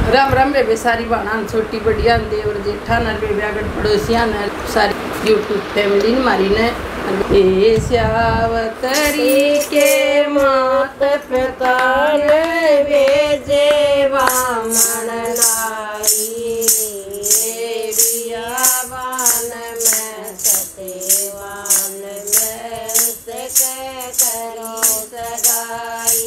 राम राम रे सारी बाणा छोटी बढ़िया देवर जेठा न रे ब्यागट पड़ोसिया न सारी यूट्यूब फैमिली न मारी ने ए श्यावतरी के मात पिता ने भेजे वामन लाई बियावान में सतेवान में से करो सगाई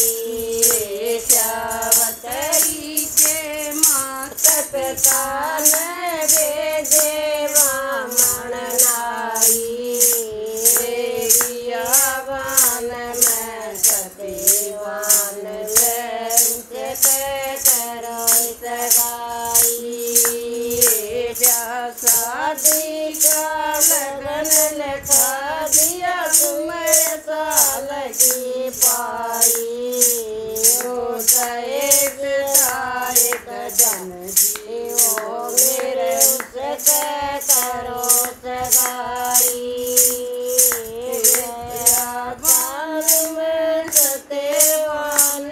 पिता ने भेजे वामन लाई बियावान में सतेवान में करो सगाई शादी का लगन लिखा दिया तुम्हारे साल की पाई जन जीवो मेरे से करो सगाई में सतेवान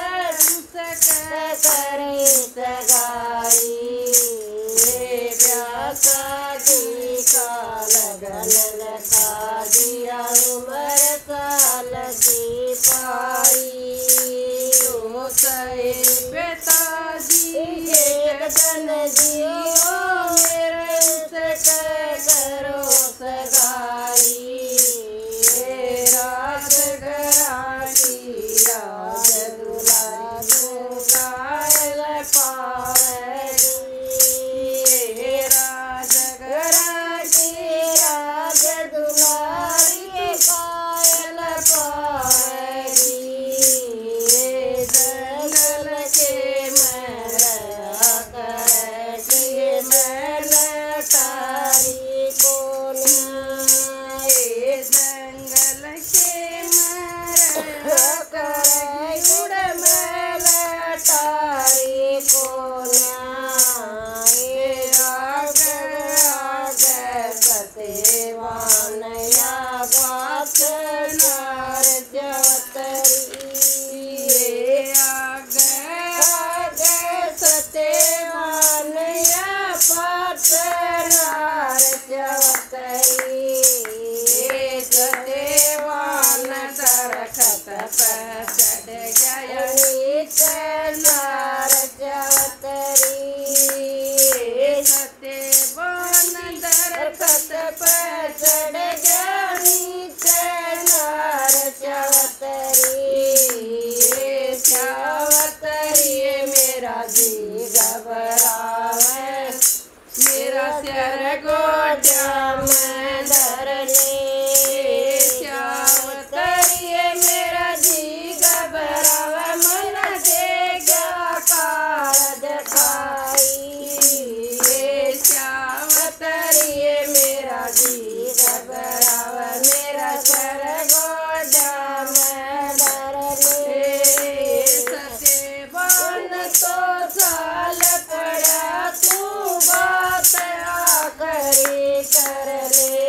करे सगाई शादी का लगन लगा दिया उम्र साल की पाई पिताजी एक जन जियो मेरे से करो सगाई राज घराटी राज दुलारू कायल पावरी राज घराटी राज दुलारी कायल पावरी मेरा सिर गोड्या में धर ले श्यावतरी मेरा जी घबरावे मन दे गया काल दिखाई श्यावतरी मेरा जी घबरावे मेरा सिर गोड्या में धर ले सतेवान तो साल पड़ा तू बात करी कर ले।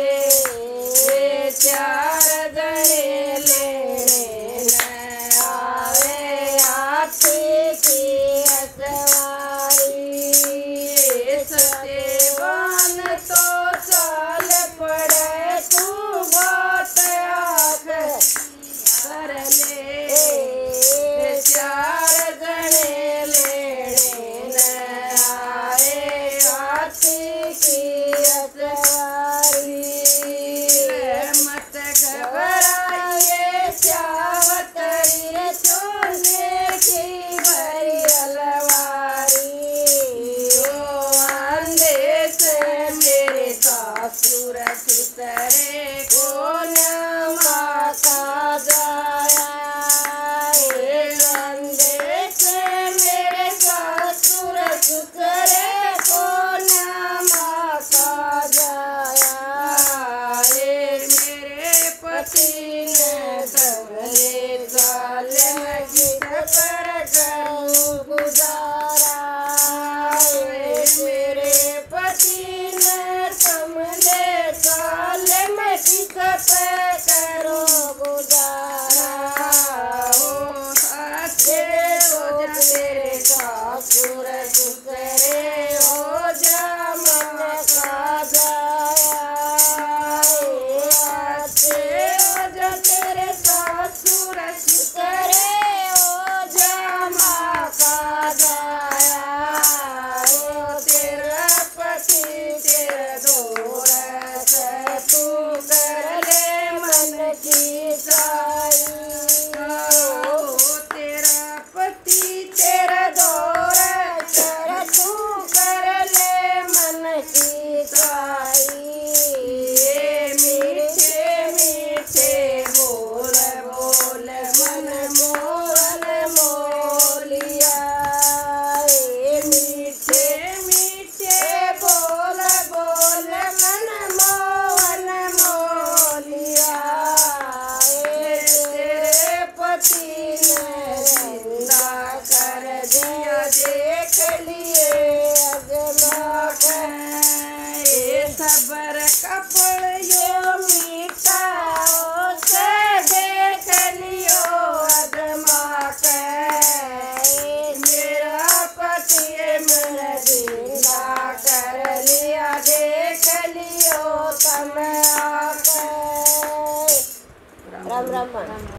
धन्यवाद।